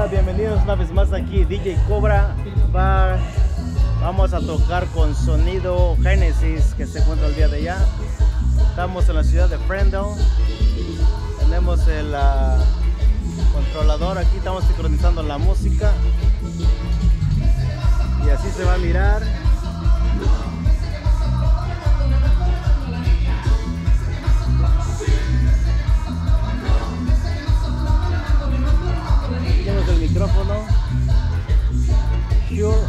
Hola, bienvenidos una vez más aquí, DJ Kobra. Vamos a tocar con Sonido GENESIS, que se encuentra el día de allá. Estamos en la ciudad de Frendel. Tenemos el controlador aquí, estamos sincronizando la música. Y así se va a mirar. Tenemos el micrófono. Sure.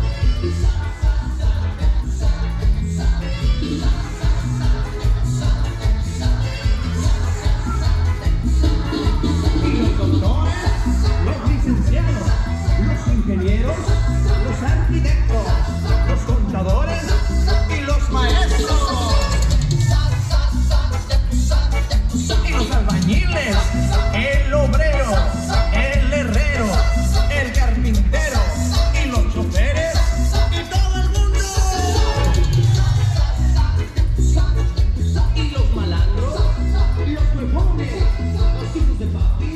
Los licenciados, los ingenieros, los arquitectos, los contadores y los maestros y los albañiles, el obrero, el herrero, el carpintero y los choferes y todo el mundo y los malandros, los huevones, los hijos de papi.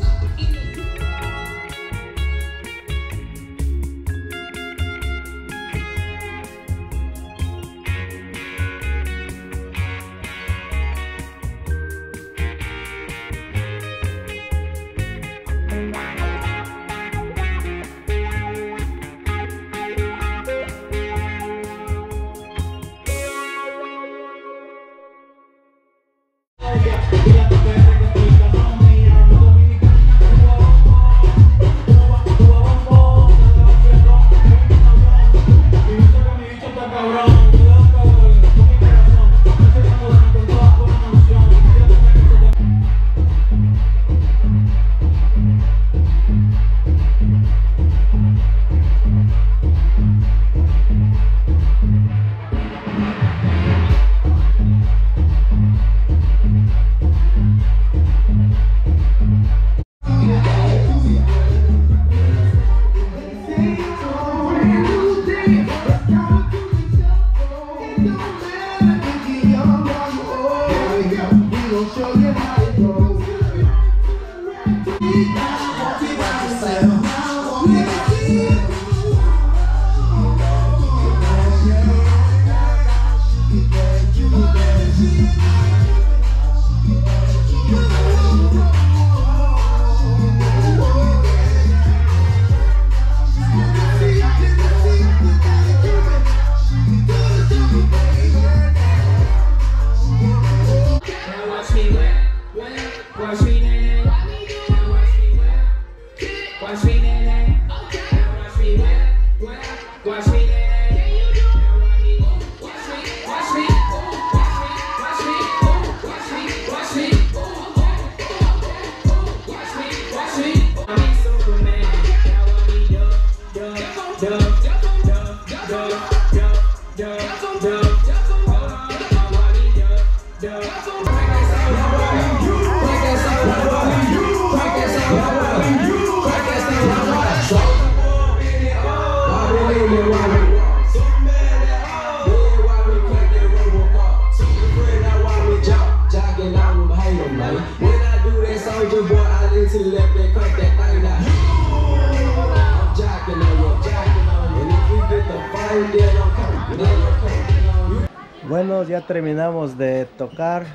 Bueno, ya terminamos de tocar.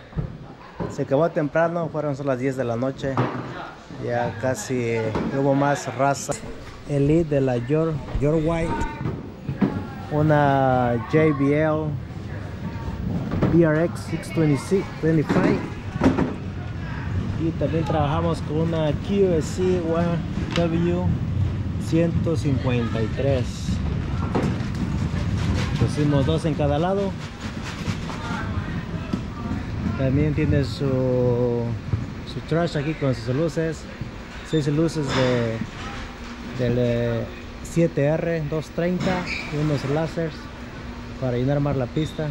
Se acabó temprano, fueron solo las 10 de la noche. Ya casi hubo más raza. El lead de la Your White, una JBL BRX 625 y también trabajamos con una QSC W 153. Pusimos dos en cada lado. También tiene su trash aquí con sus luces, 6 luces del 7R 230 y unos láseres para llenar más la pista.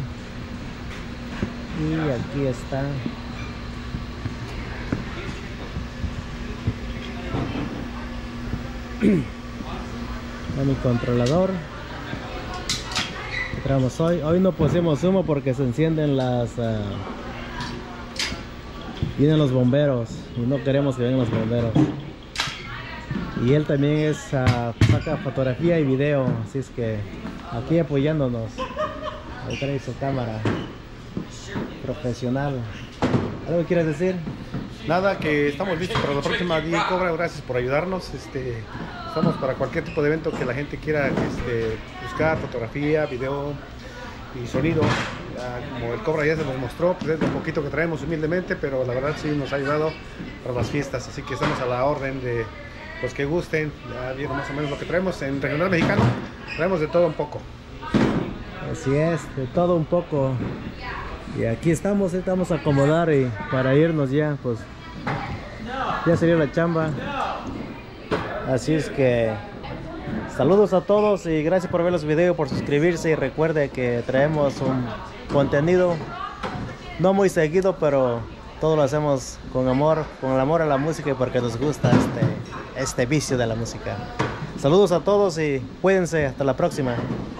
Y aquí está mi controlador que traemos hoy. Hoy no pusimos humo porque se encienden vienen los bomberos y no queremos que vengan los bomberos. Y él también saca fotografía y video, así es que aquí apoyándonos. Ahí trae su cámara profesional. ¿Algo quieres decir? Nada, que estamos listos para la próxima DJ Kobra. Gracias por ayudarnos. Estamos para cualquier tipo de evento que la gente quiera buscar, fotografía, video y sonido. Como el Kobra ya se nos mostró, pues es lo poquito que traemos humildemente, pero la verdad sí nos ha ayudado para las fiestas, así que estamos a la orden de los que gusten. Ya vieron más o menos lo que traemos en regional mexicano. Traemos de todo un poco. Así es, de todo un poco. Y aquí estamos a acomodar y para irnos ya, pues ya sería la chamba. Así es que saludos a todos y gracias por ver los videos, por suscribirse, y recuerde que traemos un contenido no muy seguido, pero todo lo hacemos con amor, con el amor a la música y porque nos gusta este vicio de la música. Saludos a todos y cuídense, hasta la próxima.